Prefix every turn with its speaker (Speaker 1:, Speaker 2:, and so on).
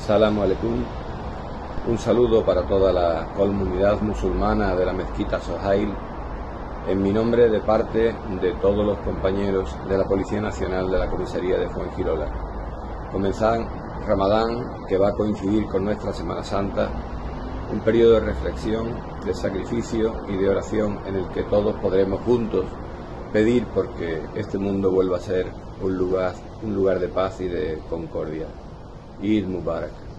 Speaker 1: Salam aleikum. Un saludo para toda la comunidad musulmana de la mezquita Sohail, en mi nombre, de parte de todos los compañeros de la Policía Nacional de la Comisaría de Fuengirola. Comenzar Ramadán, que va a coincidir con nuestra Semana Santa, un periodo de reflexión, de sacrificio y de oración en el que todos podremos juntos pedir porque este mundo vuelva a ser un lugar de paz y de concordia. Eid Mubarak.